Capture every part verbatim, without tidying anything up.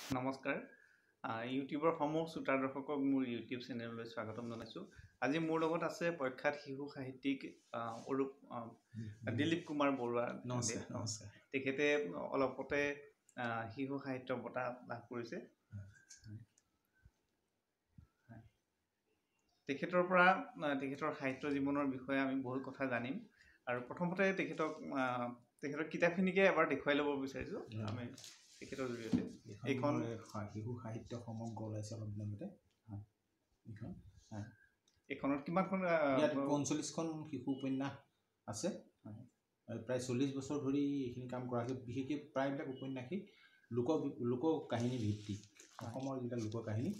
নমস্কাৰ ইউটিউবৰ সমূহ শ্ৰোতা দৰ্শকক মোৰ ইউটিউব চেনেললৈ স্বাগতম জনাইছোঁ। আজি মোৰ লগত আছে প্ৰখ্যাত শিশু সাহিত্যিক অৰূপ দিলীপ কুমাৰ বৰুৱা। নমস্কাৰ নমস্কাৰ। তেখেতে অলপতে শিশু সাহিত্য বঁটা লাভ কৰিছে। তেখেতৰ পৰা তেখেতৰ সাহিত্য জীৱনৰ বিষয়ে আমি বহুত কথা জানিম আৰু প্ৰথমতে তেখেতক তেখেতৰ কিতাপখিনিকে এবাৰ দেখুৱাই ল'ব বিচাৰিছোঁ আমি তেখেতৰ জৰিয়তে। এইখন শিশু সাহিত্য সমগ্ৰ ওলাইছে অলপ দিনতে। এইখন এইখনত কিমানখন ইয়াত পঞ্চল্লিছখন শিশু উপন্যাস আছে। প্ৰায় চল্লিছ বছৰ ধৰি এইখিনি কাম কৰা হৈছে। বিশেষকৈ প্ৰায়বিলাক উপন্যাসেই লোক লোক কাহিনী ভিত্তিক, অসমৰ যিবিলাক লোক কাহিনী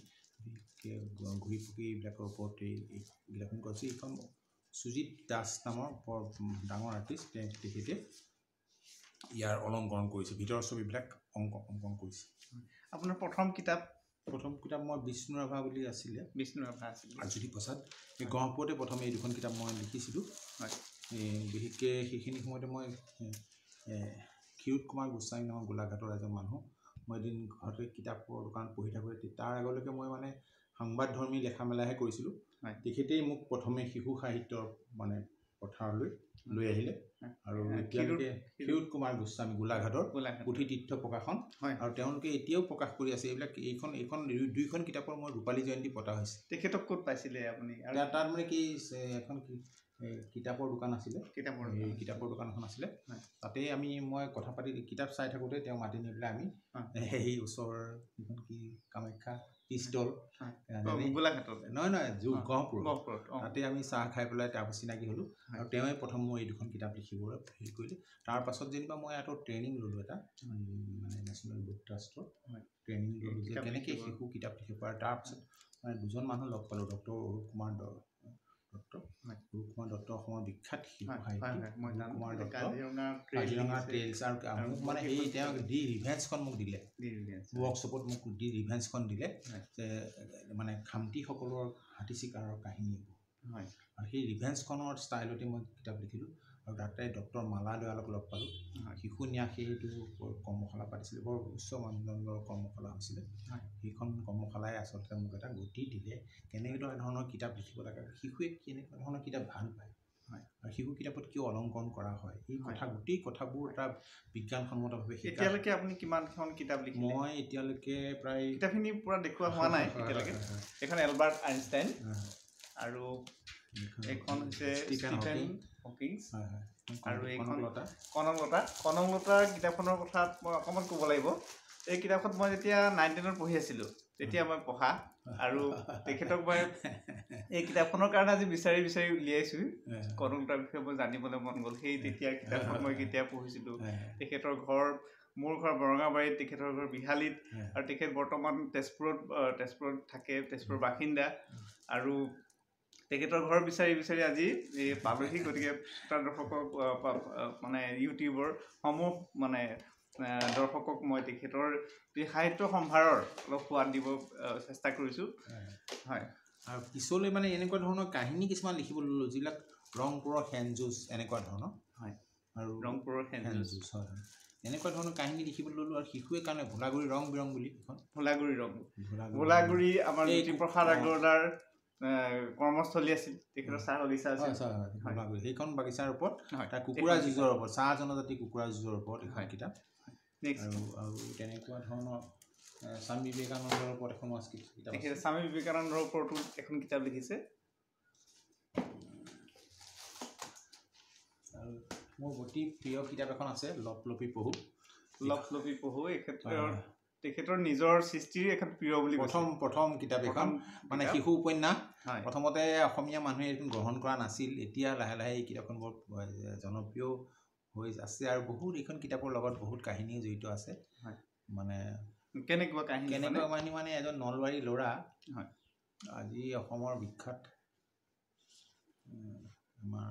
ঘূৰি পকি এইবিলাকৰ ওপৰতে এইবিলাকখন কৰিছে। এইখন সুজিত দাস নামৰ বৰ ডাঙৰ আৰ্টিষ্ট, তেখেতে ইয়াৰ অলংকৰণ কৰিছে, ভিতৰৰ ছবিবিলাক অংক অংকন কৰিছে। আপোনাৰ প্ৰথম কিতাপ প্ৰথম কিতাপ মই বিষ্ণু ৰাভা বুলি আছিলে, বিষ্ণু ৰাভা আছিলে জ্যোতি প্ৰসাদ। এই গহপুৰতে প্ৰথমে এই দুখন কিতাপ মই লিখিছিলোঁ। বিশেষকৈ সেইখিনি সময়তে মই ক্ষীৰোদ কুমাৰ গোস্বামী নামৰ গোলাঘাটৰ এজন মানুহ, মই এদিন ঘৰতে কিতাপৰ দোকানত পঢ়ি থাকোঁতে তাৰ আগলৈকে মই মানে সংবাদধৰ্মী লেখা মেলাহে কৰিছিলোঁ। তেখেতেই মোক প্ৰথমে শিশু সাহিত্যৰ মানে পথাৰলৈ লৈ আহিলে আৰু এতিয়ালৈকে ক্ষীৰোদ কুমাৰ গোস্বামী গোলাঘাটৰ পুথি তীৰ্থ প্ৰকাশন, আৰু তেওঁলোকে এতিয়াও প্ৰকাশ কৰি আছে এইবিলাক। এইখন এইখন দুইখন কিতাপৰ মই ৰূপালী জয়ন্তী পতা হৈছে। তেখেতক ক'ত পাইছিলে আপুনি? তাত মানে কি এখন কিতাপৰ দোকান আছিলে, কিতাপৰ এই কিতাপৰ দোকান এখন আছিলে। তাতেই আমি মই কথা পাতি কিতাপ চাই থাকোঁতে তেওঁ মাতি নি পেলাই আমি সেই ওচৰৰ কি কামাখ্যা ষ্টল গোলাঘাটত নহয় নহয় গহপুৰত, তাতে আমি চাহ খাই পেলাই তাৰপাছত চিনাকি হ'লোঁ। আৰু তেওঁৱে প্ৰথম মই এই দুখন কিতাপ লিখিবলৈ হেৰি কৰিলে। তাৰপাছত যেনিবা মই এটা ট্ৰেইনিং ল'লোঁ, এটা মানে নেশ্যনেল বুক ট্ৰাষ্টৰ ট্ৰেইনিং ল'লোঁ যে কেনেকৈ শিশু কিতাপ লিখিব পাৰে। তাৰপাছত মানে দুজন মানুহ লগ পালোঁ, ডক্টৰ অৰূপ কুমাৰ দত্ত অৰূপ কুমাৰ দত্ত অসমৰ বিখ্যাত শিশু সাহিত্যিক, অৰূপ কুমাৰ দত্ত কাজিৰঙা ট্ৰেইলছ, আৰু মোক মানে সেই তেওঁ দি ৰিভেঞ্চখন মোক দিলে, ৱৰ্কশ্বপত মোক দি ৰিভেঞ্চখন দিলে যে মানে খামতিসকলৰ হাতী চিকাৰৰ কাহিনী। আৰু সেই ৰিভেঞ্চখনৰ ষ্টাইলতে মই কিতাপ লিখিলোঁ। আৰু তাতে ডক্টৰ মালা দয়ালক লগ পালোঁ। শিশু ন্যাস সেইটো কৰ্মশালা পাতিছিলে, বৰ উচ্চ মানদণ্ডৰ কৰ্মশালা হৈছিলে। সেইখন কৰ্মশালাই আচলতে মোক এটা গতি দিলে কেনেকুৱা ধৰণৰ কিতাপ লিখিব লাগে, শিশুৱে কেনেকুৱা ধৰণৰ কিতাপ ভাল পায়, আৰু শিশু কিতাপত কিয় অলংকৰণ কৰা হয়, এই কথা গোটেই কথাবোৰ এটা বিজ্ঞানসন্মতভাৱে। এতিয়ালৈকে আপুনি কিমানখন কিতাপ লিখিলে? মই এতিয়ালৈকে প্ৰায় কিতাপখিনি পূৰা দেখুওৱা হোৱা নাই এতিয়ালৈকে। এখন এলবাৰ্ট আইনষ্টাইন আৰু এইখন হৈছে ষ্টিফেন হকিংছ, আৰু এইখন কনকলতা। কনকলতাৰ কিতাপখনৰ কথা মই অকণমান ক'ব লাগিব। এই কিতাপখন মই যেতিয়া নাইন টেনত পঢ়ি আছিলোঁ তেতিয়া মই পঢ়া, আৰু তেখেতক মই এই কিতাপখনৰ কাৰণে আজি বিচাৰি বিচাৰি উলিয়াইছোঁ। কনকলতাৰ বিষয়ে মই জানিবলৈ মন গ'ল। সেই তেতিয়া কিতাপখন মই কেতিয়া পঢ়িছিলোঁ। তেখেতৰ ঘৰ, মোৰ ঘৰ বৰঙাবাৰীত, তেখেতৰ ঘৰ বিহালীত, আৰু তেখেত বৰ্তমান তেজপুৰত তেজপুৰত থাকে, তেজপুৰৰ বাসিন্দা। আৰু তেখেতৰ ঘৰ বিচাৰি বিচাৰি আজি এই পালোহি। গতিকে তাৰ দৰ্শকক মানে ইউটিউবৰ সমূহ মানে দৰ্শকক মই তেখেতৰ সাহিত্য সম্ভাৰৰ অলপ সোৱাদ দিব চেষ্টা কৰিছোঁ। হয়, আৰু পিছলৈ মানে এনেকুৱা ধৰণৰ কাহিনী কিছুমান লিখিবলৈ ল'লোঁ যিবিলাক ৰংপুৰৰ সেনযুঁজ এনেকুৱা ধৰণৰ। হয়, আৰু ৰংপুৰৰ সেনযুঁজ হয় হয় এনেকুৱা ধৰণৰ কাহিনী লিখিবলৈ ল'লোঁ। আৰু শিশুৱে কাৰণে ভোলাগুৰি ৰং বিৰং বুলি এখন, ভোলাগুৰি ৰং ভোলাগুৰি আমাৰ জ্যোতিপ্ৰসাদ আগৰৱালাৰ কৰ্মস্থলী আছিল, তেখেতৰ চাহ বাগিচা আছিল। ভোলাগুৰি সেইখন বাগিচাৰ ওপৰত, তাৰ কুকুৰা যুঁজৰ ওপৰত, চাহ জনজাতি কুকুৰা যুঁজৰ ওপৰত এখন কিতাপ। আৰু আৰু তেনেকুৱা ধৰণৰ স্বামী বিবেকানন্দৰ ওপৰত এখন কিতাপ, তেখেতে স্বামী বিবেকানন্দৰ ওপৰতো এখন কিতাপ লিখিছে। আৰু মোৰ অতি প্ৰিয় কিতাপ এখন আছে, লপলপি পহু। লপলপি পহু এই ক্ষেত্ৰত তেখেতৰ নিজৰ সৃষ্টিৰ এখন প্ৰিয় বুলি প্ৰথম প্ৰথম কিতাপ এখন, মানে শিশু উপন্যাস। প্ৰথমতে অসমীয়া মানুহে এইখন গ্ৰহণ কৰা নাছিল, এতিয়া লাহে লাহে এই কিতাপখন বৰ জনপ্ৰিয় হৈ আছে। আৰু বহুত এইখন কিতাপৰ লগত বহুত কাহিনীও জড়িত আছে। মানে কেনেকুৱা কাহিনী? কেনেকুৱা কাহিনী মানে এজন নলবাৰী ল'ৰা, আজি অসমৰ বিখ্যাত আমাৰ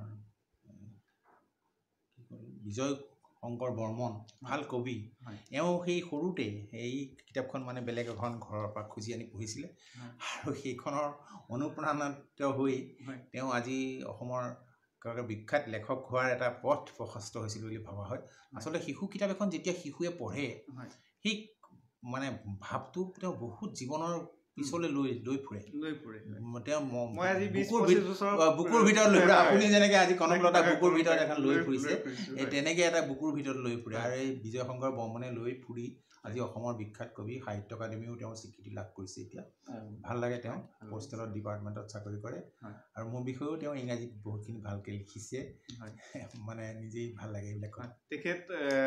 কি ক'ল বিজয় শংকৰ বৰ্মন, ভাল কবি। এওঁ সেই সৰুতে এই কিতাপখন মানে বেলেগ এখন ঘৰৰ পৰা খুজি আনি পঢ়িছিলে, আৰু সেইখনৰ অনুপ্ৰাণিত হৈ তেওঁ আজি অসমৰ বিখ্যাত লেখক হোৱাৰ এটা পথ প্ৰশস্ত হৈছিল বুলি ভবা হয়। আচলতে শিশু কিতাপ এখন যেতিয়া শিশুৱে পঢ়ে, সেই মানে ভাৱটো তেওঁ বহুত জীৱনৰ পিছলৈ লৈ লৈ ফুৰে লৈ ফুৰে তেওঁ মই আজি বুকুৰ বুকুৰ ভিতৰত লৈ ফুৰে আপুনি যেনেকৈ আজি কনকলতা বুকুৰ ভিতৰত এখন লৈ ফুৰিছে এই তেনেকৈ এটা বুকুৰ ভিতৰত লৈ ফুৰে আৰু এই বিজয় শংকৰ বৰ্মনে লৈ ফুৰি আজি অসমৰ বিখ্যাত কবি সাহিত্য একাডেমিও তেওঁ স্বীকৃতি লাভ কৰিছে এতিয়া ভাল লাগে তেওঁ পোষ্টেলত ডিপাৰ্টমেণ্টত চাকৰি কৰে আৰু মোৰ বিষয়েও তেওঁ ইংৰাজীত বহুতখিনি ভালকৈ লিখিছে মানে নিজেই ভাল লাগে এইবিলাক তেখেত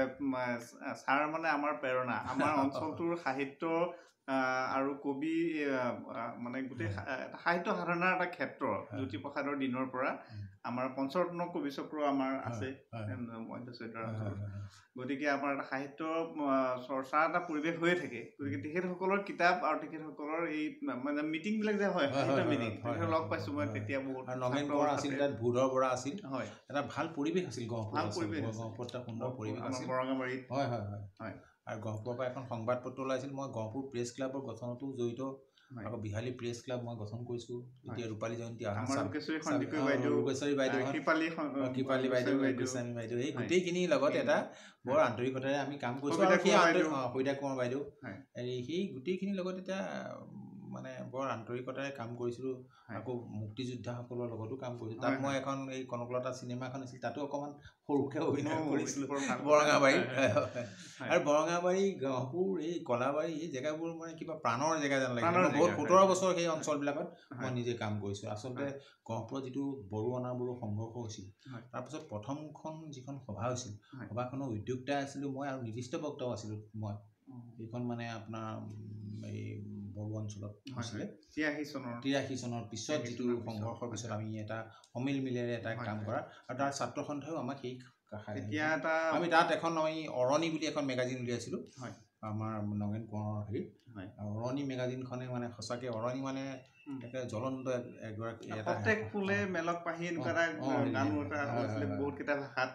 ছাৰ মানে আমাৰ প্ৰেৰণা আমাৰ অঞ্চলটোৰ সাহিত্য আৰু কবি মানে গোটেই সাহিত্য সাধনাৰ এটা ক্ষেত্ৰ জ্যোতিপ্ৰসাদৰ দিনৰ পৰা আমাৰ পঞ্চৰত্ন কবি চক্ৰ আমাৰ আছে মধ্যচৈদাৰ গতিকে আমাৰ এটা সাহিত্য চৰ্চাৰ এটা পৰিৱেশ হৈয়ে থাকে গতিকে তেখেতসকলৰ কিতাপ আৰু তেখেতসকলৰ এই মানে মিটিংবিলাক যে হয় সাহিত্য মিটিং লগ পাইছোঁ মই তেতিয়া বহুত নগেন কোঁৱৰ আছিল তাত ভূধৰ বৰা আছিল হয় এটা ভাল পৰিৱেশ আছিল গহপুৰ ভাল পৰিৱেশ গহপুৰ এটা সুন্দৰ পৰিৱেশ আছিল বৰঙাবাৰীত হয় হয় হয় হয় আৰু গহপুৰৰ পৰা এখন সংবাদ পত্ৰ ওলাইছিল মই গহপুৰ প্ৰেছ ক্লাবৰ গঠনতো জড়িত আকৌ বিহালী প্ৰেছ ক্লাব মই গঠন কৰিছোঁ এতিয়া ৰূপালী জয়ন্তী লোকেশ্বৰী বাইদেউ কৃপালী বাইদেউ গোস্বামী বাইদেউ এই গোটেইখিনিৰ লগত এটা বৰ আন্তৰিকতাৰে আমি কাম কৰিছোঁ আৰু সেই সৈদা কোঁৱৰ বাইদেউ এই সেই গোটেইখিনিৰ লগত এতিয়া মানে বৰ আন্তৰিকতাৰে কাম কৰিছিলোঁ আকৌ মুক্তিযোদ্ধাসকলৰ লগতো কাম কৰিছিলোঁ তাত মই এখন এই কনকলতা চিনেমা এখন আছিল তাতো অকণমান সৰুকৈ অভিনয় কৰিছিলোঁ বৰঙাবাৰীত আৰু বৰঙাবাৰী গহপুৰ এই কলাবাৰী এই জেগাবোৰ মানে কিবা প্ৰাণৰ জেগা যেন লাগে বহুত সোতৰ বছৰ সেই অঞ্চলবিলাকত মই নিজে কাম কৰিছোঁ আচলতে গহপুৰত যিটো বড়ো অনাবড়ো সংঘৰ্ষ হৈছিল তাৰপিছত প্ৰথমখন যিখন সভা হৈছিল সভাখনৰ উদ্যোক্তা আছিলোঁ মই আৰু নিৰ্দিষ্ট বক্তাও আছিলোঁ মই এইখন মানে আপোনাৰ এই বড়ো অঞ্চলত হৈছিলে তিৰাশী চনৰ তিৰাশী চনৰ পিছত যিটো সংঘৰ্ষৰ পিছত আমি এটা সমিল মিলেৰে এটা কাম কৰা আৰু তাৰ ছাত্ৰ সন্থাও আমাক সেই এতিয়া এটা আমি তাত এখন আমি অৰণি বুলি এখন মেগাজিন উলিয়াইছিলোঁ আমাৰ নগেন কোঁৱৰৰ হেৰিত অৰণি মেগাজিনখনে মানে সঁচাকৈ অৰণি মানে একে জ্বলন্ত এগৰাকী এটা প্ৰত্যেক ফুলে মেলক পাহি এনেকুৱা এটা গান এটা হৈছিলে বহুতকেইটা ভাষাত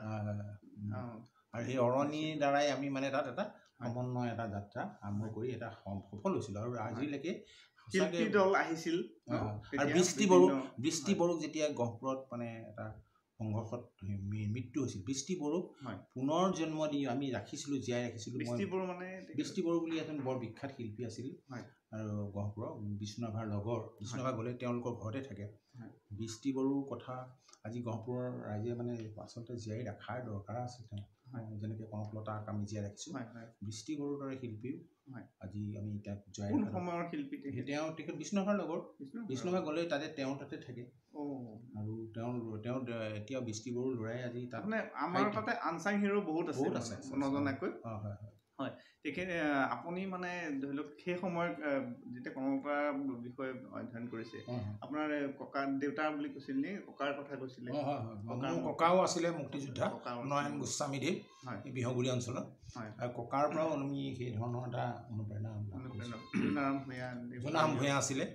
আৰু সেই অৰণিৰ দ্বাৰাই আমি মানে তাত এটা সমন্বয় এটা যাত্ৰা আৰম্ভ কৰি এটা সফল হৈছিলোঁ আৰু আজিলৈকে শিল্পী দল আহিছিল আৰু বৃষ্টি বড়ো বৃষ্টি বড়োক যেতিয়া গহপুৰত মানে এটা সংঘৰ্ষত মৃত্যু হৈছিল বৃষ্টি বড়োক পুনৰ জন্ম দি আমি ৰাখিছিলোঁ জীয়াই ৰাখিছিলোঁ বৃষ্টি বড়ো মানে বৃষ্টি বড়ো বুলি এজন বৰ বিখ্যাত শিল্পী আছিল আৰু গহপুৰৰ বিষ্ণুৰাভাৰ লগৰ বিষ্ণুৰাভা গ'লে তেওঁলোকৰ ঘৰতে থাকে বৃষ্টি বড়োৰ কথা আজি গহপুৰৰ ৰাইজে মানে আচলতে জীয়াই ৰখাৰ দৰকাৰ আছে তেওঁ যেনেকৈ কনকলতাক আমি জীয়াই ৰাখিছোঁ বৃষ্টি বড়োৰ দৰে শিল্পীও আজি আমি তাত জীয়াই সময়ৰ শিল্পী তেওঁ তেখেত বিষ্ণুৰাভাৰ লগৰ বিষ্ণুৰাভা গ'লে তাতে তেওঁ তাতে থাকে আৰু তেওঁৰ তেওঁৰ এতিয়া বৃষ্টি বড়োৰ ল'ৰাই আজি তাত মানে আমাৰ তাতে আনচাং হিৰো বহুত আছে বহুত আছে নজনাকৈ হয় হয় হয় তেখেত আপুনি মানে ধৰি লওক সেই সময়ত যেতিয়া কনকলতাৰ বিষয়ে অধ্যয়ন কৰিছে আপোনাৰ ককা দেউতা বুলি কৈছিল নে ককাৰ কথা কৈছিলে ককাও আছিলে মুক্তিযোদ্ধা নয়ন গোস্বামীদেৱ বিহুগুৰি অঞ্চলত আৰু ককাৰ পৰাও আমি সেই ধৰণৰ এটা অনুপ্ৰেৰণা জোনাৰাম ভূঞা আছিলে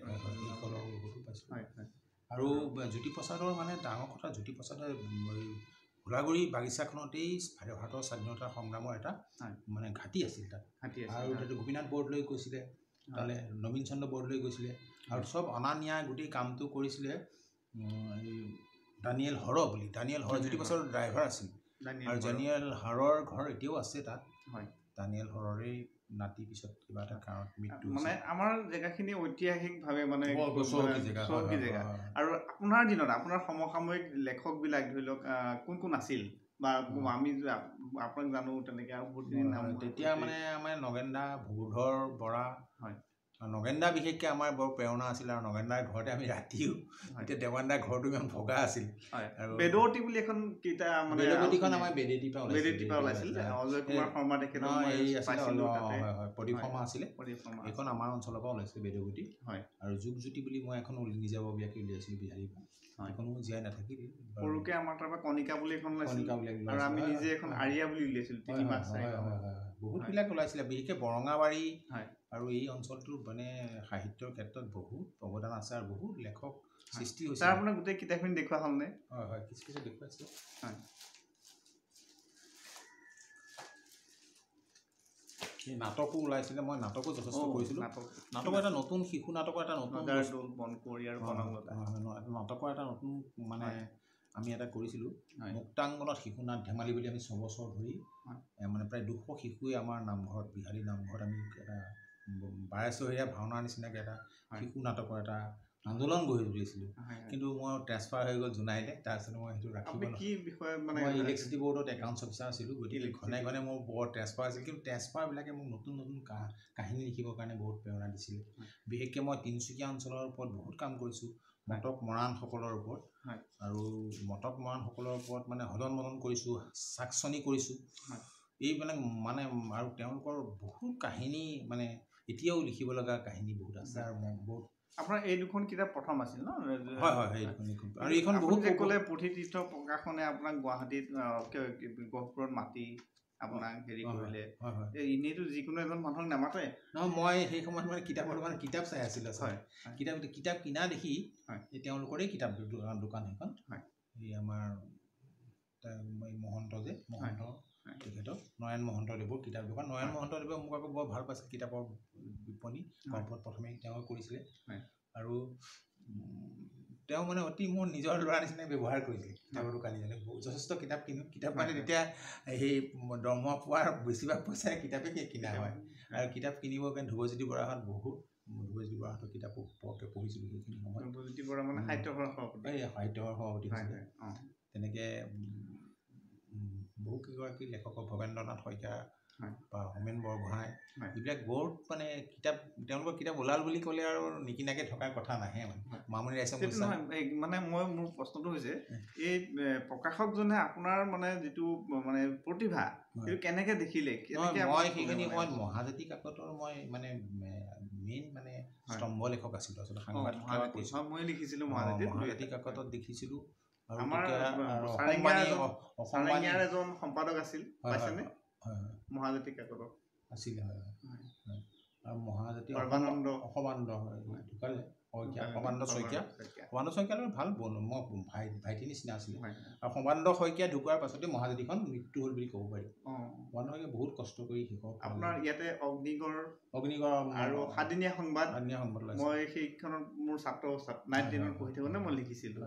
আৰু জ্যোতিপ্ৰসাদৰ মানে ডাঙৰ কথা জ্যোতিপ্ৰসাদে গোলাগুৰি বাগিচাখনতেই ভাৰতৰ স্বাধীনতা সংগ্ৰামৰ এটা মানে ঘাটি আছিল তাত আৰু তাতে গোপীনাথ বৰদলৈ গৈছিলে তালৈ নবীন চন্দ্ৰ বৰদলৈ গৈছিলে আৰু চব অনা নিয়া গোটেই কামটো কৰিছিলে দানিয়েল হৰ বুলি দানিয়েল হৰ জ্যোতিপ্ৰসাদৰ ড্ৰাইভাৰ আছিল আৰু দানিয়েল হৰৰ ঘৰ এতিয়াও আছে তাত দানিয়েল হৰৰে নাতি পিছত কিবা এটা কাৰণত মৃত্যু মানে আমাৰ জেগাখিনি ঐতিহাসিকভাৱে মানে চহকী জেগা আৰু আপোনাৰ দিনত আপোনাৰ সমসাময়িক লেখকবিলাক ধৰি লওক কোন কোন আছিল বা আমি আপোনাক জানো তেনেকৈ আৰু বহুতখিনি নাম তেতিয়া মানে আমাৰ নগেন দা ভূধৰ বৰা হয় নগেন দা বিশেষকৈ আমাৰ বৰ প্ৰেৰণা আছিল আৰু নগেন দাৰ ঘৰতে আমি ৰাতিও এতিয়া দেৱান দাৰ ঘৰটো ইমান ভগা আছিল আৰু বেদৱতী বুলি এখন কিতাপ মানে বেদৱতীখন আমাৰ বেদেতিৰ পৰা বেদেতিৰ পৰা ওলাইছিল অজয় কুমাৰ শৰ্মা তেখেতৰ প্ৰদীপ শৰ্মা আছিলে এইখন আমাৰ অঞ্চলৰ পৰা ওলাইছিলে বেদৱতী হয় আৰু যুগজ্যোতি বুলি মই এখন নিজাববীয়াকৈ উলিয়াইছিলোঁ বিহাৰীৰ পৰা সেইখনো জীয়াই নাথাকিল সৰুকৈ আমাৰ তাৰ পৰা কণিকা বুলি এখন ওলাইছিল আৰু আমি নিজে এখন আৰিয়া বুলি উলিয়াইছিলোঁ তিনিমাহ বহুতবিলাক ওলাইছিলে বিশেষকৈ বৰঙাবাৰী আৰু এই অঞ্চলটোৰ মানে সাহিত্যৰ ক্ষেত্ৰত বহুত অৱদান আছে আৰু বহুত লেখক সৃষ্টি হৈছে তাৰ আপোনাৰ গোটেই কিতাপখিনি দেখুওৱা হ'লনে হয় হয় কিছু কিছু দেখুৱাইছে হয় এই নাটকো ওলাইছিলে মই নাটকো যথেষ্ট কৰিছিলোঁ নাটকৰ এটা নতুন শিশু নাটকৰ এটা নতুন বনকুঁৱৰী আৰু কনকলতা নাটকৰ এটা নতুন মানে আমি এটা কৰিছিলোঁ মুক্তাংগনত শিশু নাট ধেমালি বুলি আমি ছবছৰ ধৰি মানে প্ৰায় দুশ শিশুৱে আমাৰ নামঘৰত বিহালী নামঘৰত আমি এটা বাৰেচহৰীয়া ভাওনাৰ নিচিনাকৈ এটা শিশু নাটকৰ এটা আন্দোলন গঢ়ি তুলিছিলোঁ কিন্তু মই ট্ৰেন্সফাৰ হৈ গ'ল জোনাইলৈ তাৰপিছত মই সেইটো ৰাখিব কি বিষয়ে মানে মই ইলেক্ট্ৰিচিটি বৰ্ডত একাউণ্টছ অফিচাৰ আছিলোঁ গতিকে ঘনে ঘনে মোৰ বৰ ট্ৰেন্সফাৰ আছিল কিন্তু ট্ৰেন্সফাৰবিলাকে মোক নতুন নতুন কাহিনী লিখিবৰ কাৰণে বহুত প্ৰেৰণা দিছিলে বিশেষকৈ মই তিনিচুকীয়া অঞ্চলৰ ওপৰত বহুত কাম কৰিছোঁ মটক মৰাণসকলৰ ওপৰত আৰু মটক মৰাণসকলৰ ওপৰত মানে হদন মদন কৰিছোঁ চাকচনি কৰিছোঁ এইবিলাক মানে আৰু তেওঁলোকৰ বহুত কাহিনী মানে এতিয়াও লিখিব লগা কাহিনী বহুত আছে আৰু মই বহুত আপোনাৰ এই দুখন কিতাপ প্ৰথম আছিল ন হয় হয় এই দুখন এইখন আৰু এইখন বহুত ক'লে পুথিতীৰ্থ প্ৰকাশনে আপোনাক গুৱাহাটীত গহপুৰত মাতি আপোনাক হেৰি কৰিলে এনেইতো যিকোনো এজন মানুহক নামাতে নহয় মই সেই সময়ত মানে কিতাপৰ দোকান কিতাপ চাই আছিলোঁ হয় কিতাপ কিতাপ কিনা দেখি তেওঁলোকৰে কিতাপ দোকান সেইখন এই আমাৰ মহন্ত যে মহন্ত তেখেতক নয়ন মহন্তদেৱৰ কিতাপ দোকান নয়ন মহন্তদেৱে মোক আকৌ বৰ ভাল পাইছিল কিতাপৰ বিপণী গহপুৰত প্ৰথমে তেওঁ কৰিছিলে আৰু তেওঁ মানে অতি মোৰ নিজৰ ল'ৰা নিচিনাই ব্যৱহাৰ কৰিছিল কিতাপৰ দোকানীজনে যথেষ্ট কিতাপ কিনো কিতাপ মানে তেতিয়া সেই দৰমহা পোৱাৰ বেছিভাগ পইচাৰে কিতাপেই কিনা হয় আৰু কিতাপ কিনিবৰ কাৰণে ধ্ৰুৱজ্যোতি বৰাহঁত বহুত ধ্ৰুৱজ্যোতি বৰাহঁতৰ কিতাপ ওপৰতে পঢ়িছিলোঁ সেইখিনি সময়ত ধ্ৰুৱজ্যোতি বৰা মানে সাহিত্যসভাৰ সভাপতি এই সাহিত্যসভাৰ সভাপতি হৈছিলে তেনেকৈ বহু কেইগৰাকী লেখকৰ ভৱেন্দ্ৰনাথ শইকীয়া বা হোমেন বৰগোহাঁই এইবিলাক বহুত মানে কিতাপ তেওঁলোকৰ কিতাপ ওলাল বুলি ক'লে আৰু নিকিনাকৈ থকাৰ কথা নাহে মানে মামণি ৰায়চম মানে মই মোৰ প্ৰশ্নটো হৈছে এই প্ৰকাশকজনে আপোনাৰ মানে যিটো মানে প্ৰতিভা সেইটো কেনেকৈ দেখিলে মই সেইখিনি সময়ত মহাজ্যোতি কাকতৰ মই মানে মেইন মানে স্তম্ভ লেখক আছিলোঁ আচলতে সাংবাদিক মই লিখিছিলোঁ মহাজ্যোতি কাকতত দেখিছিলোঁ আমাৰ এজন সম্পাদক আছিল মহাজ্যোতি কাকতত আছিলে হয় আৰু মহাজ্যোতি সৰ্বানন্দ সৰ্বানন্দ ঢুকালে শইকীয়া সৰ্বানন্দ শইকীয়া সৰ্বানন্দ শইকীয়াৰ ভাল বন্ধু মই ভাই ভাইটিৰ নিচিনা আছিলে আৰু সৰ্বানন্দ শইকীয়া ঢুকোৱাৰ পাছতে মহাজ্যোতিখন মৃত্যু হ'ল বুলি ক'ব পাৰি সৰ্বানন্দ শইকীয়া বহুত কষ্ট কৰি শেষৰ আপোনাৰ ইয়াতে অগ্নিগড় অগ্নিগড় আৰু সাতদিনীয়া সংবাদ সাতদিনীয়া সংবাদ মই সেইখনত মোৰ ছাত্ৰ অৱস্থাত নাইন টেনত পঢ়ি থাকোঁতে মই লিখিছিলোঁ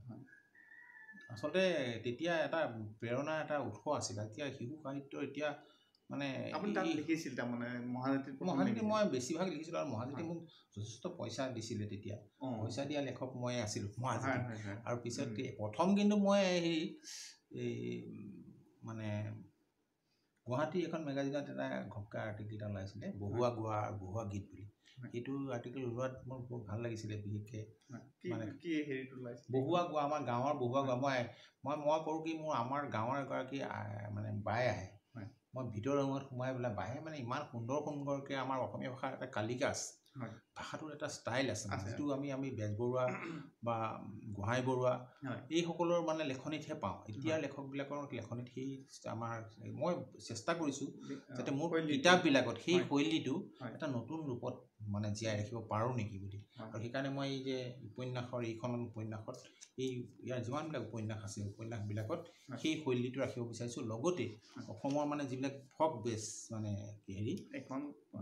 আচলতে তেতিয়া এটা প্ৰেৰণা এটা উৎস আছিল এতিয়া শিশু সাহিত্য এতিয়া মানে লিখিছিল তাৰমানে মহাজ্যোতি মহাজ্যোতি মই বেছিভাগ লিখিছিলোঁ আৰু মহাজ্যোতি মোক যথেষ্ট পইচা দিছিলে তেতিয়া পইচা দিয়া লেখক মই আছিলোঁ মহাজ্যোতি আৰু পিছত প্ৰথম কিন্তু মই সেই এই মানে গুৱাহাটী এখন মেগাজিনত এটা ঘপকা আৰ্টিকেল এটা ওলাইছিলে বহুৱা গোৱা বহুৱা গীত বুলি সেইটো আৰ্টিকেল ওলোৱাত মোৰ বহুত ভাল লাগিছিলে বিশেষকৈ মানে কি হেৰিটো ওলাইছে বহুৱা গোৱা আমাৰ গাঁৱৰ বহুৱা গোৱা মই মই মই কৰোঁ কি মোৰ আমাৰ গাঁৱৰ এগৰাকী মানে বাই আহে মই ভিতৰ ৰুমত সোমাই পেলাই বাহে মানে ইমান সুন্দৰ সুন্দৰকৈ আমাৰ অসমীয়া ভাষাৰ এটা কালিকা আছে ভাষাটোৰ এটা ষ্টাইল আছে যিটো আমি আমি বেজবৰুৱা বা গোহাঁই বৰুৱা এইসকলৰ মানে লেখনিতহে পাওঁ এতিয়াৰ লেখকবিলাকৰ লেখনিত সেই আমাৰ মই চেষ্টা কৰিছোঁ যাতে মোৰ কিতাপবিলাকত সেই শৈলীটো এটা নতুন ৰূপত মানে জীয়াই ৰাখিব পাৰোঁ নেকি বুলি আৰু সেইকাৰণে মই এই যে উপন্যাসৰ এইখন উপন্যাসত এই ইয়াৰ যিমানবিলাক উপন্যাস আছে উপন্যাসবিলাকত সেই শৈলীটো ৰাখিব বিচাৰিছোঁ লগতে অসমৰ মানে যিবিলাক ফক বেছ মানে হেৰি এখন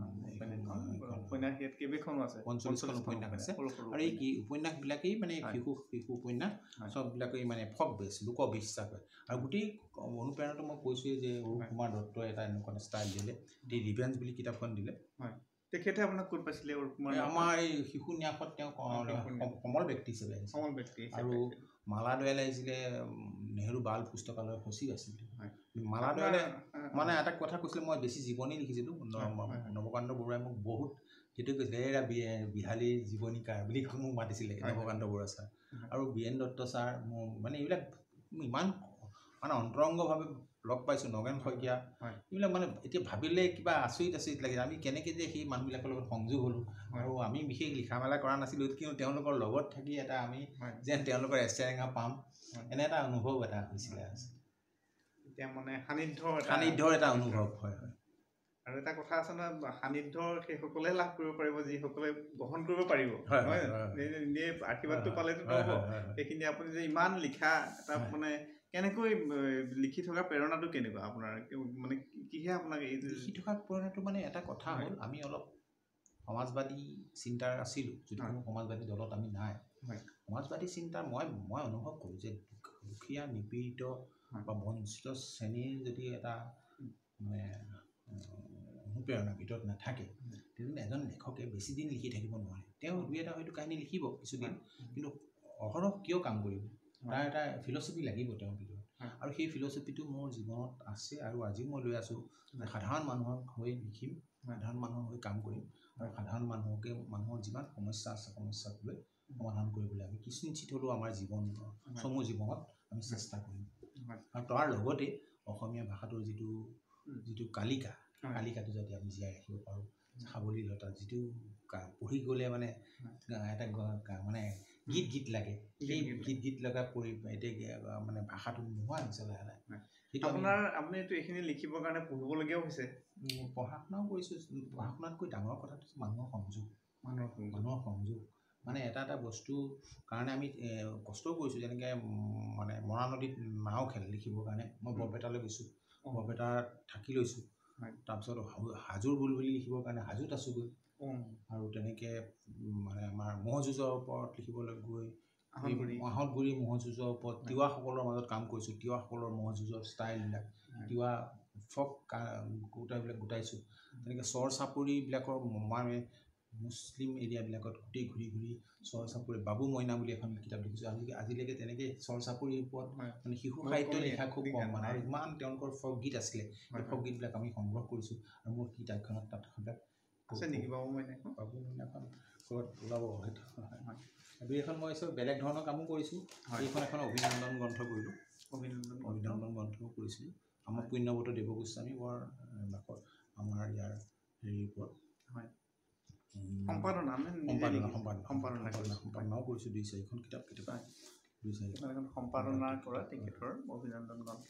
উপন্যাস ইয়াত কেইবাখনো আছে পঞ্চল্লিছখন উপন্যাস আছে আৰু এই কি উপন্যাসবিলাকেই মানে শিশু শিশু উপন্যাস চববিলাকেই মানে ফক বেছ লোকবিশ্বাস হয় আৰু গোটেই অনুপ্ৰেৰণাটো মই কৈছোঁৱেই যে অৰুণ কুমাৰ দত্তই এটা এনেকুৱা ষ্টাইল দিলে দি ৰিভেঞ্জ বুলি কিতাপখন দিলে তেখেতে আপোনাক ক'ত পাইছিলে অৰুণ কুমাৰ আমাৰ এই শিশু ন্যাসত তেওঁ সমল ব্যক্তি হিচাপে আহিছে সমল ব্যক্তি আৰু মালা দয়ালে আহিছিলে নেহেৰু বাল পুস্তকালয়ৰ সচিব আছিলে মালা দয়ালে মানে এটা কথা কৈছিলে মই বেছি জীৱনী লিখিছিলোঁ নৱকান্ত বৰুৱাই মোক বহুত সেইটো কৈছিলে এৰা বিহালীৰ জীৱনীকাৰ বুলি মোক মাতিছিলে নৱকান্ত বৰুৱা ছাৰ আৰু বীৰেণ দত্ত ছাৰ মোৰ মানে এইবিলাক ইমান মানে অন্তৰংগভাৱে লগ পাইছোঁ নগেন শইকীয়া এইবিলাক মানে এতিয়া ভাবিলে কিবা আচৰিত আচৰিত লাগে আমি কেনেকৈ যে সেই মানুহবিলাকৰ লগত সংযোগ হ'লোঁ আৰু আমি বিশেষ লিখা মেলা কৰা নাছিলোঁ কিন্তু তেওঁলোকৰ লগত থাকি এটা আমি যেন তেওঁলোকৰ এষ্টেৰেঙা পাম এনে এটা অনুভৱ এটা হৈছিলে এতিয়া মানে সান্নিধ্য সান্নিধ্যৰ এটা অনুভৱ হয় হয় আৰু এটা কথা আছে নহয় সান্নিধ্য সেইসকলেহে লাভ কৰিব পাৰিব যিসকলে গ্ৰহণ কৰিব পাৰিব নিজে আশীৰ্বাদটো পালেতো নহ'ব সেইখিনি আপুনি যে ইমান লিখা এটা মানে কেনেকৈ লিখি থকা প্ৰেৰণাটো কেনেকুৱা আপোনাৰ মানে কিহে আপোনাক এই লিখি থকা প্ৰেৰণাটো মানে এটা কথা হ'ল আমি অলপ সমাজবাদী চিন্তাৰ আছিলোঁ যদি কোনো সমাজবাদী দলত আমি নাই সমাজবাদী চিন্তা মই মই অনুভৱ কৰোঁ যে দুখীয়া নিপীড়িত বা বঞ্চিত শ্ৰেণীৰ যদি এটা মানে অনুপ্ৰেৰণা ভিতৰত নাথাকে তেতিয়াহ'লে এজন লেখকে বেছি দিন লিখি থাকিব নোৱাৰে। তেওঁ দুই এটা হয়তো কাহিনী লিখিব কিছুদিন, কিন্তু অহৰহ কিয় কাম কৰিব, তাৰ এটা ফিলচফি লাগিব তেওঁৰ ভিতৰত। আৰু সেই ফিলচফিটো মোৰ জীৱনত আছে আৰু আজিও মই লৈ আছোঁ। সাধাৰণ মানুহৰ হৈ লিখিম, সাধাৰণ মানুহৰ হৈ কাম কৰিম, আৰু সাধাৰণ মানুহকে মানুহৰ যিমান সমস্যা আছে সমস্যাক লৈ সমাধান কৰিবলৈ আমি কিঞ্চিত হ'লেও আমাৰ জীৱন চমু জীৱনত আমি চেষ্টা কৰিম। আৰু তাৰ লগতে অসমীয়া ভাষাটোৰ যিটো যিটো কালিকা, কালিকাটো যাতে আমি জীয়াই ৰাখিব পাৰোঁ। সাৱলীলতা যিটো পঢ়ি গ'লে মানে এটা মানে গীত গীত লাগে, সেই গীত গীত লগা পৰি এতিয়া মানে ভাষাটো নোহোৱা হৈছে লাহে লাহে। সেইটো আপোনাৰ আপুনিতো এইখিনি লিখিবৰ কাৰণে পঢ়িবলগীয়াও হৈছে। পঢ়া শুনাও কৰিছোঁ। পঢ়া শুনাতকৈ ডাঙৰ কথাটো মানুহৰ সংযোগ, মানুহৰ মানুহৰ সংযোগ মানে এটা এটা বস্তু কাৰণে আমি কষ্টও কৰিছোঁ। যেনেকৈ মানে মৰা নদীত নাও খেল লিখিবৰ কাৰণে মই বৰপেটালৈ গৈছোঁ, বৰপেটাত থাকি লৈছোঁ। তাৰপিছত হাজোৰ বুলবুলি লিখিবৰ কাৰণে হাজোত আছোঁগৈ। আৰু তেনেকৈ মানে আমাৰ ম'হ যুঁজৰ ওপৰত লিখিবলৈ গৈ আহঁত গুৰি ম'হ যুঁজৰ ওপৰত তিৱাসকলৰ মাজত কাম কৰিছোঁ। তিৱাসকলৰ ম'হ যুঁজৰ ষ্টাইলবিলাক, তিৱা ফক গোটাইবিলাক গোটাইছোঁ। তেনেকৈ চৰ চাপৰিবিলাকৰ মানে মুছলিম এৰিয়াবিলাকত গোটেই ঘূৰি ঘূৰি চৰ চাপৰি বাবু মইনা বুলি এখন কিতাপ লিখিছোঁ। আজি আজিলৈকে তেনেকৈ চৰ চাপৰিৰ ওপৰত মানে শিশু সাহিত্য লিখা খুব কম মানে, আৰু ইমান তেওঁলোকৰ ফক গীত আছিলে, সেই ফক গীতবিলাক আমি সংগ্ৰহ কৰিছোঁ। আৰু মোৰ কিতাপখনত তাত সদায় আছে নেকি বাবু মইনা? বাবু মইনাখন ক'ৰবাত ওলাব সেইটো। দুই এখন মই চব বেলেগ ধৰণৰ কামো কৰিছোঁ। এইখন এখন অভিনন্দন গ্ৰন্থ কৰিলোঁ, অভিনন্দন অভিনন্দন গ্ৰন্থও কৰিছিলোঁ। আমাৰ পুণ্যব্ৰত দেৱগোস্বামী বৰ লাখত আমাৰ ইয়াৰ হেৰিৰ ওপৰত সম্পাদনা সম্পাদনা সম্পাদনা সম্পাদনাও কৰিছোঁ। দুই চাৰিখন কিতাপ কেতিয়াবা দুই চাৰিখন সম্পাদনা কৰা তেখেতৰ অভিনন্দন গ্ৰন্থ।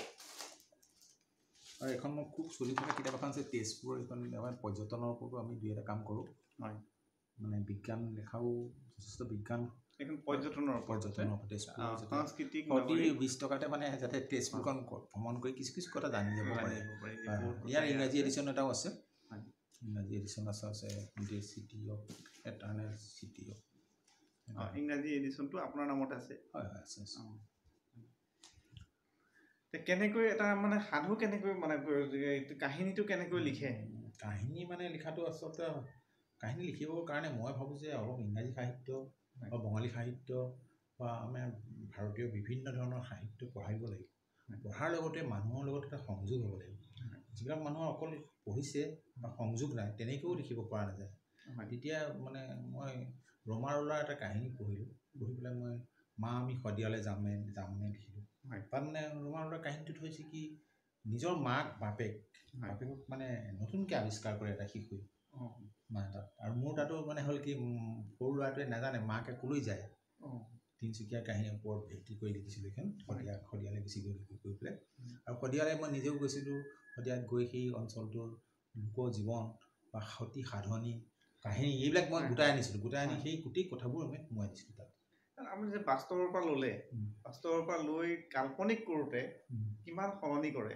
আৰু এখন মই খুব চলি থকা কিতাপ এখন আছে তেজপুৰ, এইখন আমাৰ পৰ্যটনৰ ওপৰতো আমি দুই এটা কাম কৰোঁ। হয়, মানে বিজ্ঞান লেখাও যথেষ্ট বিজ্ঞান এখন পৰ্যটনৰ পৰ্যটনৰ তেজপুৰ সাংস্কৃতিক নদী বিছ টকাতে মানে যাতে তেজপুৰখন ভ্ৰমণ কৰি কিছু কিছু কথা জানি যাব পাৰে। ইয়াৰ ইংৰাজী এডিশ্যন এটাও আছে, ইংৰাজী এডিশ্যন আছে আছে the city of eternal city of, ইংৰাজী এডিশ্যনটো আপোনাৰ নামতে আছে? হয় হয় আছে আছে। কেনেকৈ এটা মানে সাধু কেনেকৈ মানে কাহিনীটো কেনেকৈ লিখে? কাহিনী মানে লিখাটো আচলতে কাহিনী লিখিবৰ কাৰণে মই ভাবোঁ যে অলপ ইংৰাজী সাহিত্য বা বঙালী সাহিত্য বা আমাৰ ভাৰতীয় বিভিন্ন ধৰণৰ সাহিত্য পঢ়িব লাগিব। পঢ়াৰ লগতে মানুহৰ লগত এটা সংযোগ হ'ব লাগিব। যিবিলাক মানুহৰ অকল পঢ়িছে বা সংযোগ নাই তেনেকৈও লিখিব পৰা নাযায়। তেতিয়া মানে মই ৰমা ৰোলাৰ এটা কাহিনী পঢ়িলোঁ, পঢ়ি পেলাই মই মা আমি শদিয়ালৈ যামে যামনে লিখিলোঁ। তাত মানে ৰমা ৰোলাৰ কাহিনীটোত হৈছে কি, নিজৰ মাক বাপেক বাপেকক মানে নতুনকৈ আৱিষ্কাৰ কৰে এটা শিশুৱে মানে তাত। আৰু মোৰ তাতো মানে হ'ল কি, সৰু ল'ৰাটোৱে নাজানে মাকে ক'লৈ যায়। তিনিচুকীয়াৰ কাহিনীৰ ওপৰত ভিত্তি কৰি লিখিছিলোঁ এইখন। শদিয়া শদিয়ালৈ গুচি গৈ গৈ পেলাই, আৰু শদিয়ালৈ মই নিজেও গৈছিলোঁ। শদিয়াত গৈ সেই অঞ্চলটোৰ লোক জীৱন বা সতী সাধনী কাহিনী এইবিলাক মই গোটাই আনিছিলোঁ। গোটাই আনি সেই গোটেই কথাবোৰ আমি সোমোৱাই দিছিলোঁ তাত। আপুনি যে বাস্তৱৰ পৰা ল'লে, বাস্তৱৰ পৰা লৈ কাল্পনিক কৰোঁতে কিমান সলনি কৰে?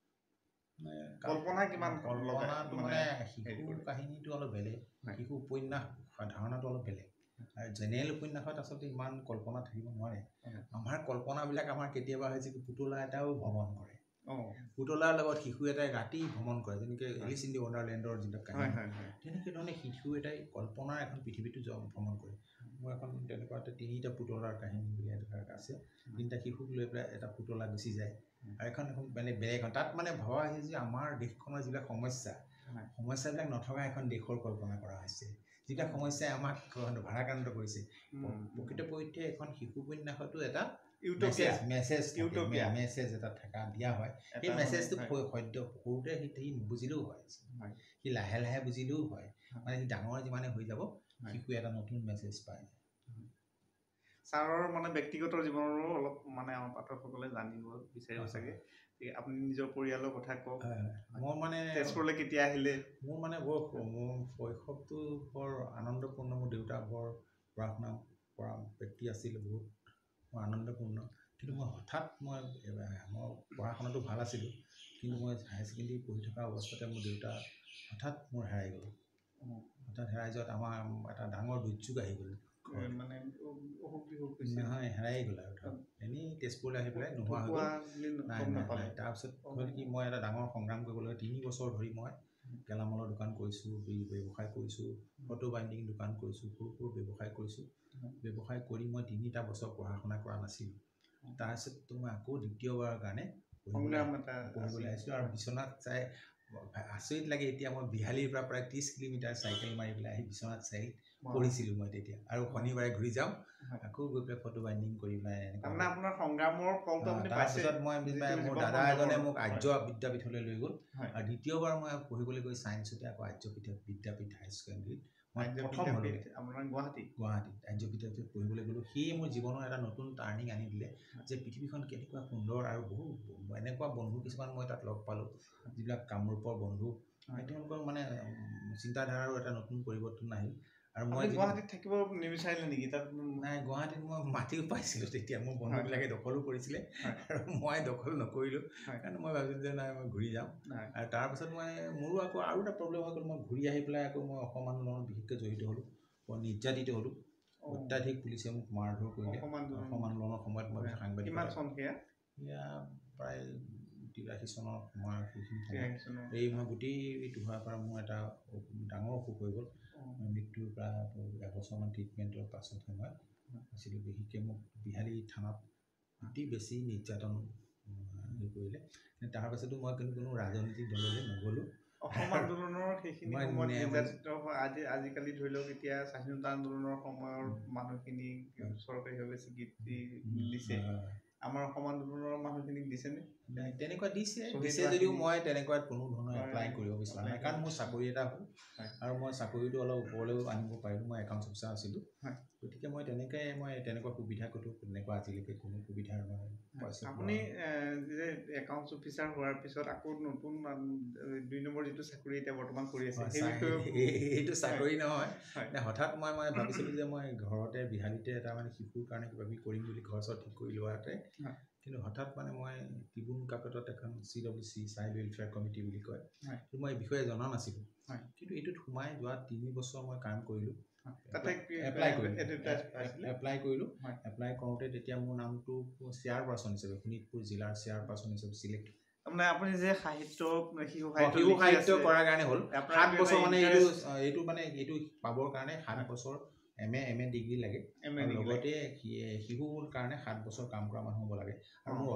কল্পনা কিমান? কল্পনাটো মানে শিশু কাহিনীটো অলপ বেলেগ, শিশু উপন্যাস ধাৰণাটো অলপ বেলেগ। আৰু জেনেৰেল উপন্যাসত আচলতে ইমান কল্পনা থাকিব নোৱাৰে। আমাৰ কল্পনাবিলাক আমাৰ কেতিয়াবা হৈছে কি, পুতলা এটাও ভ্ৰমণ কৰে। পুতলাৰ লগত শিশু এটাই ৰাতি ভ্ৰমণ কৰে, যেনেকৈ এলিচ ইন দি ৱাণ্ডাৰলেণ্ডৰ যিবিলাক কাহিনী, তেনেকৈ ধৰণে শিশু এটাই কল্পনাৰ এখন পৃথিৱীটো ভ্ৰমণ কৰে। মোৰ এখন তেনেকুৱা এটা তিনিটা পুতলাৰ কাহিনী বুলি এটা আছে। তিনিটা শিশুক লৈ পেলাই এটা পুতলা গুচি যায়, আৰু এখন এখন মানে বেলেগ এখন তাত মানে ভবা হৈছে যে আমাৰ দেশখনৰ যিবিলাক সমস্যা সমস্যাবিলাক নথকা এখন দেশৰ কল্পনা কৰা হৈছে, যিবিলাক সমস্যাই আমাক ভাৰাক্ৰান্ত কৰিছে। প্ৰকৃতপক্ষে এখন শিশু উপন্যাসতো এটা মেছেজ মেছেজ এটা থকা দিয়া হয়। সেই মেছেজটো সদ্য সৰুতে সি নুবুজিলেও হয়, সি লাহে লাহে বুজিলেও হয়, মানে সি ডাঙৰ যিমানে হৈ যাব শিশুৱে এটা নতুন মেছেজ পায়। ছাৰৰ মানে ব্যক্তিগত জীৱনৰো অলপ মানে আমাৰ পাঠকসকলে জানিব বিচাৰিব চাগে। আপুনি নিজৰ পৰিয়ালৰ কথা কওক। মোৰ মানে তেজপুৰলৈ কেতিয়া আহিলে? মোৰ মানে বৰ মোৰ শৈশৱটো বৰ আনন্দপূৰ্ণ। মোৰ দেউতা বৰ পঢ়া শুনা কৰা ব্যক্তি আছিল, বহুত মোৰ আনন্দপূৰ্ণ। কিন্তু মই হঠাৎ মই মই পঢ়া শুনাটো ভাল আছিলোঁ, কিন্তু মই হায়াৰ ছেকেণ্ডেৰী পঢ়ি থকা অৱস্থাতে মোৰ দেউতা হঠাৎ মোৰ হেৰাই গ'ল। হঠাৎ হেৰাই যোৱাত আমাৰ এটা ডাঙৰ দুৰ্যোগ আহি গ'ল। মানে অসুখ বিসুখ হৈছে নহয় হেৰাই গ'ল আৰু এনেই তেজপুৰলৈ আহি পেলাই নোহোৱা হৈ গ'ল নাই নাই তাৰপিছত হ'ল কি মই এটা ডাঙৰ সংগ্ৰাম কৰিব লাগে তিনি বছৰ ধৰি মই গেলামালৰ দোকান কৰিছোঁ ব্যৱসায় কৰিছোঁ ফটো বাইণ্ডিং দোকান কৰিছোঁ সৰু সৰু ব্যৱসায় কৰিছোঁ ব্যৱসায় কৰি মই তিনিটা বছৰ পঢ়া শুনা কৰা নাছিলোঁ তাৰপিছত মই আকৌ দ্বিতীয়বাৰৰ কাৰণে পঢ়িবলৈ আহিছিলোঁ আৰু বিশ্বনাথ চাই আচৰিত লাগে এতিয়া মই বিহালীৰ পৰা প্ৰায় ত্ৰিছ কিলোমিটাৰ চাইকেল মাৰি পেলাই আহি বিশ্বনাথ চাই পঢ়িছিলোঁ মই তেতিয়া আৰু শনিবাৰে ঘূৰি যাওঁ আকৌ গৈ পেলাই ফটো বাইণ্ডিং কৰি পেলাই তাৰপিছত মই মোৰ দাদা এজনে মোক আৰ্য বিদ্যাপীঠলৈ লৈ গ'ল আৰু দ্বিতীয়বাৰ মই পঢ়িবলৈ গৈ ছায়েন্সতে আকৌ আৰ্য বিদ্যাপীঠ হাই ছেকেণ্ডেৰীত মই প্ৰথম হ'লোঁ গুৱাহাটী গুৱাহাটীত আৰ্য বিদ্যাপীঠত পঢ়িবলৈ গ'লোঁ সিয়ে মোৰ জীৱনৰ এটা নতুন টাৰ্ণিং আনি দিলে যে পৃথিৱীখন কেনেকুৱা সুন্দৰ আৰু বহু এনেকুৱা বন্ধু কিছুমান মই তাত লগ পালোঁ যিবিলাক কামৰূপৰ বন্ধু তেওঁলোকৰ মানে চিন্তাধাৰাৰো এটা নতুন পৰিৱৰ্তন আহিল আৰু মই গুৱাহাটীত থাকিব নিবিচাৰিলে নেকি তাত নাই গুৱাহাটীত মই মাটিও পাইছিলোঁ তেতিয়া মোৰ বন্ধুবিলাকে দখলো কৰিছিলে আৰু মই দখল নকৰিলোঁ কাৰণ মই ভাবিছিলোঁ যে নাই মই ঘূৰি যাম আৰু তাৰপিছত মই মোৰো আকৌ আৰু এটা প্ৰব্লেম হৈ গ'ল মই ঘূৰি আহি পেলাই আকৌ মই অসম আন্দোলনত বিশেষকৈ জড়িত হ'লোঁ মই নিৰ্যাতিত হ'লোঁ অত্যাধিক পুলিচে মোক মাৰধৰ কৰিলে অসম আন্দোলনৰ সময়ত মই সাংবাদিক এয়া প্ৰায় তিৰাশী চনৰ সময় সেইখিনি এই মই গোটেই এইটো হোৱাৰ পৰা মোৰ এটা ডাঙৰ অসুখ হৈ গ'ল মৃত্যুৰ পৰা এবছৰমান ট্ৰিটমেণ্টৰ পাছতহে মই আছিলোঁ বিশেষকৈ মোক বিহালী থানাত অতি বেছি নিৰ্যাতন হেৰি কৰিলে তাৰপাছতো মই কিন্তু কোনো ৰাজনৈতিক দললৈ নগ'লোঁ অসম আন্দোলনৰ সেইখিনি আজিকালি ধৰি লওক এতিয়া স্বাধীনতা আন্দোলনৰ সময়ৰ মানুহখিনি চৰকাৰীভাৱে স্বীকৃতি দিছে আমাৰ অসম আন্দোলনৰ মানুহখিনিক দিছেনে তেনেকুৱা দিছে দিছে যদিও মই তেনেকুৱা কোনো ধৰণৰ এপ্লাই কৰিব বিচৰা নাই কাৰণ মোৰ চাকৰি এটা হ'ল আৰু মই চাকৰিটো অলপ ওপৰলৈও আনিব পাৰিলোঁ মই একাউণ্টছ অফিচাৰ আছিলোঁ গতিকে মই তেনেকৈ মই তেনেকুৱা সুবিধা ক'তো তেনেকুৱা আজিলৈকে কোনো সুবিধাৰ আপুনি যে একাউণ্টছ অফিচাৰ হোৱাৰ পিছত আকৌ নতুন দুই নম্বৰ যিটো চাকৰি এতিয়া বৰ্তমান কৰি আছে এইটো চাকৰি নহয় হঠাৎ মই মই ভাবিছিলোঁ যে মই ঘৰতে বিহালীতে এটা মানে শিশুৰ কাৰণে কিবা কিবি কৰিম বুলি ঘৰ চৰ ঠিক কৰি লোৱাতে কিন্তু হঠাৎ মানে মই ট্ৰিবিউন কাকতত এখন C W C child welfare committee বুলি কয় কিন্তু মই এই বিষয়ে জনা নাছিলোঁ কিন্তু এইটোত সোমাই যোৱা তিনি বছৰ মই কাম কৰিলোঁ এপ্লাই কৰিলোঁ এপ্লাই কৰিলোঁ এপ্লাই কৰোঁতে তেতিয়া মোৰ নামটো চেয়াৰ পাৰ্চন হিচাপে শোণিতপুৰ জিলাৰ চেয়াৰ পাৰ্চন হিচাপে চিলেক্ট মানে আপুনি যে সাহিত্য শিশু সাহিত্য কৰাৰ কাৰণে হ'ল সাত বছৰ মানে এইটো এইটো মানে এইটো পাবৰ কাৰণে সাত বছৰ M A M A degree লাগে লগতে শিশুৰ কাৰণে সাত বছৰ কাম কৰা মানুহ হ'ব লাগে আৰু মোৰ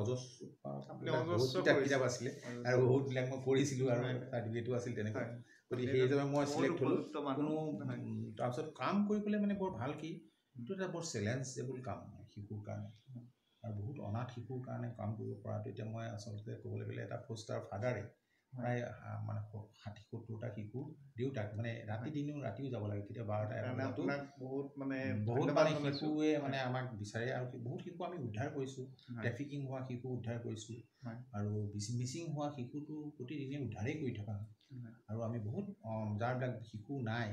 অজস্ৰ কিতাপ আছিলে আৰু বহুতবিলাক মই কৰিছিলোঁ আৰু চাৰ্টিফিকেটো আছিল তেনেকুৱা গতিকে সেই হিচাপে মই চিলেক্ট হ'লোঁ কোনো তাৰপিছত কাম কৰি পেলাই মানে বৰ ভাল কি এইটো এটা বৰ চেলেঞ্জেবল কাম শিশুৰ কাৰণে আৰু বহুত অনাথ শিশুৰ কাৰণে কাম কৰিব পৰাটো এতিয়া মই আচলতে ক'বলৈ গ'লে এটা ফ'ষ্টাৰ ফাদাৰে প্ৰায় মানে ষাঠি সত্তৰটা শিশু দেউতাক মানে ৰাতি দিনো ৰাতিও যাব লাগে কেতিয়া বাৰটা এটাতো বহুত মানে বহুত মানে শিশুৱে মানে আমাক বিচাৰে আৰু বহুত শিশু আমি উদ্ধাৰ কৰিছোঁ ট্ৰেফিকিং হোৱা শিশু উদ্ধাৰ কৰিছোঁ আৰু মিচিং হোৱা শিশুটো প্ৰতিদিনে উদ্ধাৰেই কৰি থকা হয় আৰু আমি বহুত যাৰবিলাক শিশু নাই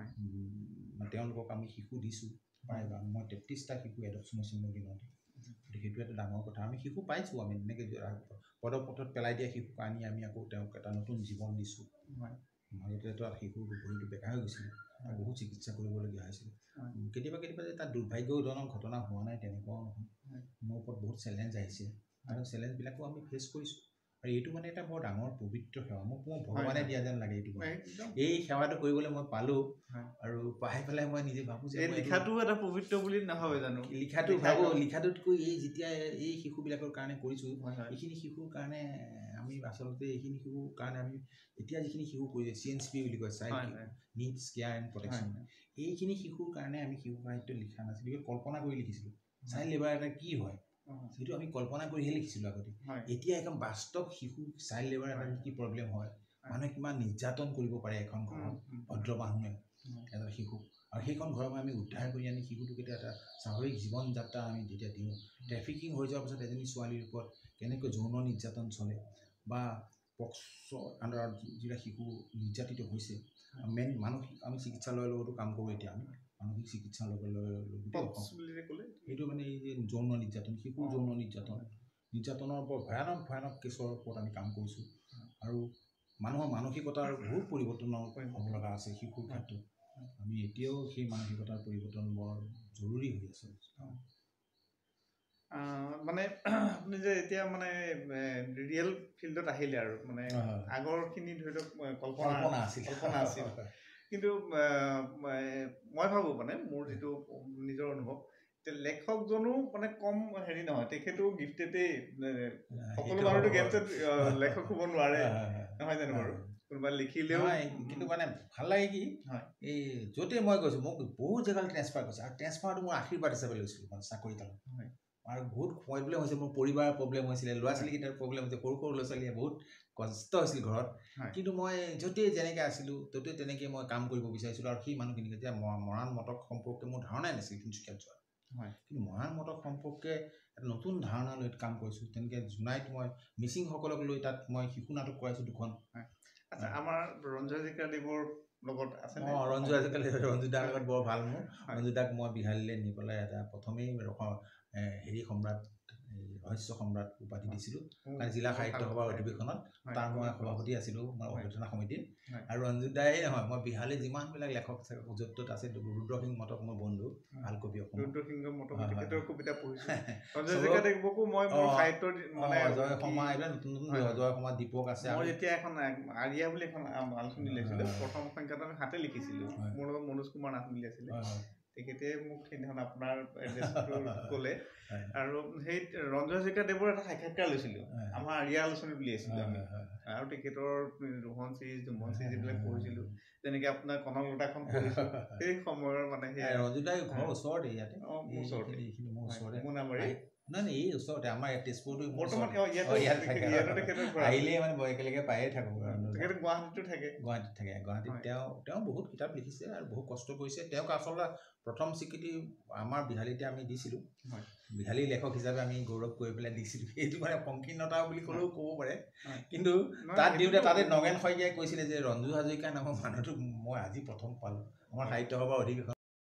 তেওঁলোকক আমি শিশু দিছোঁ প্ৰায় মই তেত্ৰিছটা শিশু এডপশ্যন হৈছোঁ মোৰ দিনতে গতিকে সেইটো এটা ডাঙৰ কথা আমি শিশু পাইছোঁ আমি তেনেকৈ পদপথত পেলাই দিয়া শিশুক আনি আমি আকৌ তেওঁক এটা নতুন জীৱন দিছোঁ মাজতেতো শিশুৰ ভৰিটো বেকা হৈ গৈছিলে আৰু বহুত চিকিৎসা কৰিবলগীয়া হৈছিলে কেতিয়াবা কেতিয়াবা যে তাত দুৰ্ভাগ্যজনক ঘটনা হোৱা নাই তেনেকুৱাও নহয় মোৰ ওপৰত বহুত চেলেঞ্জ আহিছে আৰু চেলেঞ্জবিলাকো আমি ফেচ কৰিছোঁ আৰু এইটো মানে এটা বৰ ডাঙৰ পবিত্ৰ সেৱা মোক মই ভগৱানে দিয়া যেন লাগে এইটো এই সেৱাটো কৰিবলৈ মই পালোঁ আৰু পাই পেলাই মই নিজে ভাবোঁ যে লিখাটো এটা পবিত্ৰ বুলি নাভাবে জানো লিখাটো ভাবোঁ লিখাটোতকৈ এই যেতিয়া এই শিশুবিলাকৰ কাৰণে কৰিছোঁ এইখিনি শিশুৰ কাৰণে আমি আচলতে এইখিনি শিশুৰ কাৰণে আমি এতিয়া যিখিনি শিশু কৰিছে চি এন চি পি বুলি কয় child needs care and protection এইখিনি শিশুৰ কাৰণে আমি শিশু সাহিত্য লিখা নাছিলোঁ কল্পনা কৰি লিখিছিলোঁ চাইল্ড লেবাৰ এটা কি হয় সেইটো আমি কল্পনা কৰিহে লিখিছিলোঁ আগতে এতিয়া একদম বাস্তৱ শিশু চাইল্ড লেবাৰ এটা কি প্ৰব্লেম হয় মানুহে কিমান নিৰ্যাতন কৰিব পাৰে এখন ঘৰত ভদ্ৰ মানুহে এটা শিশুক আৰু সেইখন ঘৰৰ পৰা আমি উদ্ধাৰ কৰি আনি শিশুটোক এতিয়া এটা স্বাভাৱিক জীৱন যাত্ৰা আমি যেতিয়া দিওঁ ট্ৰেফিকিং হৈ যোৱাৰ পাছত এজনী ছোৱালীৰ ওপৰত কেনেকৈ যৌন নিৰ্যাতন চলে বা পক্স আণ্ডাৰত যিবিলাক শিশু নিৰ্যাতিত হৈছে মেইন মানসিক আমি চিকিৎসালয়ৰ লগতো কাম কৰোঁ এতিয়া আমি মানসিক চিকিৎসালয়লৈ এইটো মানে এই যে যৌন নিৰ্যাতন শিশু যৌন নিৰ্যাতন নিৰ্যাতনৰ বৰ ভয়ানক ভয়ানক কেছৰ ওপৰত আমি কাম কৰিছোঁ আৰু মানুহৰ মানসিকতাৰ বহুত পৰিৱৰ্তনৰ হ'ব লগা আছে শিশুৰ ক্ষেত্ৰত আমি এতিয়াও সেই মানসিকতাৰ পৰিৱৰ্তন বৰ জৰুৰী হৈ আছে। মানে আপুনি যে এতিয়া মানে ৰিয়েল ফিল্ডত আহিলে আৰু মানে আগৰখিনি ধৰি লওক কল্পনা আছিল কল্পনা আছিল কিন্তু মই ভাবোঁ মানে মোৰ যিটো নিজৰ অনুভৱ লেখকজনো মানে কম হেৰি নহয়, তেখেতো গিফ্টেডেই, সকলো মানুহতো গিফ্টেড লেখক হ'ব নোৱাৰে নহয় জানো বাৰু? কোনোবা লিখিলেও কিন্তু মানে ভাল লাগে কি এই য'তে মই গৈছোঁ মোক বহুত জেগালৈ ট্ৰেন্সফাৰ কৰিছে, আৰু ট্ৰেন্সফাৰটো মোৰ আশীৰ্বাদ হিচাপে লৈছিলোঁ মানে চাকৰি তালত। আৰু বহুত প্ৰব্লেম হৈছে, মোৰ পৰিবাৰৰ প্ৰব্লেম হৈছিলে, ল'ৰা ছোৱালীকেইটাৰ প্ৰব্লেম হৈছে, সৰু সৰু ল'ৰা ছোৱালীয়ে বহুত কষ্ট হৈছিল ঘৰত, কিন্তু মই য'তেই যেনেকৈ আছিলোঁ ত'তেই তেনেকৈ মই কাম কৰিব বিচাৰিছিলোঁ। আৰু সেই মানুহখিনিক এতিয়া মৰাণ মটক সম্পৰ্কে মোৰ ধাৰণাই নাছিল তিনিচুকীয়াত যোৱা, কিন্তু মৰাণ মটক সম্পৰ্কে এটা নতুন ধাৰণা লৈ কাম কৰিছোঁ। তেনেকৈ জোনাইত মই মিচিংসকলক লৈ তাত মই শিশু নাটক কৰাইছোঁ দুখন। আচ্ছা, আমাৰ ৰঞ্জু হাজৰিকাদেৱৰ লগত আছে অঁ ৰঞ্জু আজিকালি ৰঞ্জু দাৰ লগত বৰ ভাল মোৰ। ৰঞ্জু দাক মই বিহালীলৈ নি পেলাই এটা প্ৰথমেই হেৰি সম্ৰাট ৰহস্য সম্ৰাট উপাধি দিছিলোঁ, কাৰণ জিলা সাহিত্য সভাৰ অধিৱেশনত তাৰ মই সভাপতি আছিলোঁ মই অভ্যৰ্থনা সমিতিত। আৰু ৰঞ্জু দাই নহয়, মই বিহালীৰ যিমানবিলাক লেখক য'ত ত'ত আছে, ৰুদ্ৰ সিং মটক মোৰ বন্ধু, ভাল কবি অসম ৰুদ্ৰ সিংহ মটক তেখেতৰ কবিতা পঢ়িছোঁ। ৰঞ্জু হাজৰিকাদেৱকো মই সাহিত্যৰ মানে জয় সমা এইবিলাক নতুন নতুন জয় সমা দীপক আছে। মই যেতিয়া এখন আৰিয়া বুলি এখন আলোচনী লৈছিলোঁ, প্ৰথম সংখ্যাটো আমি হাতে লিখিছিলোঁ, মোৰ লগত মনোজ কুমাৰ নাথ বুলি আছিলে, তেখেতে মোক সেইদিনাখন আপোনাৰ এড্ৰেছটো ক'লে। আৰু সেই ৰঞ্জু হাজৰিকাদেৱৰ এটা সাক্ষাৎকাৰ লৈছিলোঁ, আমাৰ আৰিয়া আলোচনী বুলি আছিলোঁ আমি, আৰু তেখেতৰ ৰোহন চিৰিজ জুমন চিৰিজ এইবিলাক পঢ়িছিলোঁ, তেনেকৈ আপোনাৰ কনকলতাখন পঢ়িছোঁ সেই সময়ৰ মানে সেই ৰঞ্জু দাৰ ঘৰ ওচৰতে ইয়াতে, অঁ মোৰ ওচৰতে মোৰ ওচৰতে মোনাবাৰী, নাই নাই এই ওচৰতে আমাৰ ইয়াত তেজপুৰটো বৰ্তমান আহিলে মানে একেলগে পায়ে থাকোঁ। তেখেতে গুৱাহাটীতো থাকে, গুৱাহাটীত থাকে, গুৱাহাটীত তেওঁ তেওঁ বহুত কিতাপ লিখিছে আৰু বহুত কষ্ট কৰিছে। তেওঁক আচলতে প্ৰথম স্বীকৃতি আমাৰ বিহালীতে আমি দিছিলোঁ, বিহালী লেখক হিচাপে আমি গৌৰৱ কৰি পেলাই দিছিলোঁ। এইটো মানে সংকীৰ্ণতা বুলি ক'লেও ক'ব পাৰে, কিন্তু তাত দিওঁতে তাতে নগেন শইকীয়াই কৈছিলে যে ৰঞ্জু হাজৰিকা নামৰ মানুহটোক মই আজি প্ৰথম পালোঁ আমাৰ সাহিত্য সভাৰ অধিৱেশন।